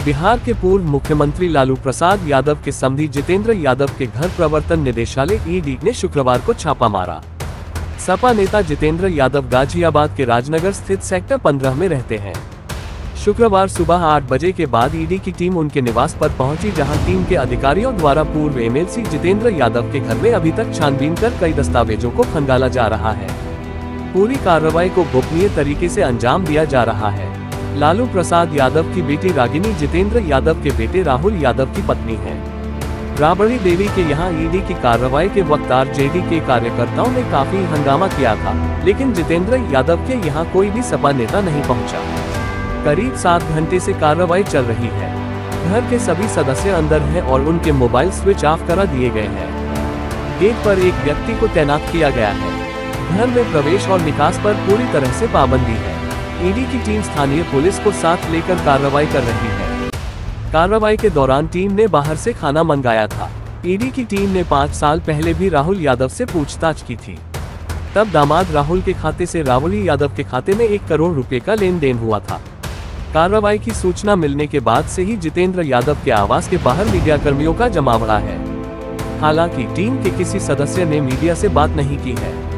बिहार के पूर्व मुख्यमंत्री लालू प्रसाद यादव के समधी जितेंद्र यादव के घर प्रवर्तन निदेशालय ईडी ने शुक्रवार को छापा मारा। सपा नेता जितेंद्र यादव गाजियाबाद के राजनगर स्थित सेक्टर 15 में रहते हैं। शुक्रवार सुबह 8 बजे के बाद ईडी की टीम उनके निवास पर पहुंची, जहां टीम के अधिकारियों द्वारा पूर्व एमएलसी जितेंद्र यादव के घर में अभी तक छानबीन कर कई दस्तावेजों को खंगाला जा रहा है। पूरी कार्रवाई को गोपनीय तरीके से अंजाम दिया जा रहा है। लालू प्रसाद यादव की बेटी रागिनी जितेंद्र यादव के बेटे राहुल यादव की पत्नी है। राबड़ी देवी के यहाँ ईडी की कार्रवाई के वक्त आरजेडी के कार्यकर्ताओं ने काफी हंगामा किया था, लेकिन जितेंद्र यादव के यहाँ कोई भी सपा नेता नहीं पहुँचा। करीब 7 घंटे से कार्रवाई चल रही है। घर के सभी सदस्य अंदर हैं और उनके मोबाइल स्विच ऑफ करा दिए गए हैं। गेट पर एक व्यक्ति को तैनात किया गया है। घर में प्रवेश और निकास पर पूरी तरह से पाबंदी है। ईडी की टीम स्थानीय पुलिस को साथ लेकर कार्रवाई कर रही है। कार्रवाई के दौरान टीम ने बाहर से खाना मंगाया था। ईडी की टीम ने 5 साल पहले भी राहुल यादव से पूछताछ की थी। तब दामाद राहुल के खाते से राहुल यादव के खाते में 1 करोड़ रुपए का लेन देन हुआ था। कार्रवाई की सूचना मिलने के बाद से ही जितेंद्र यादव के आवास के बाहर मीडिया कर्मियों का जमावड़ा है। हालांकि टीम के किसी सदस्य ने मीडिया से बात नहीं की है।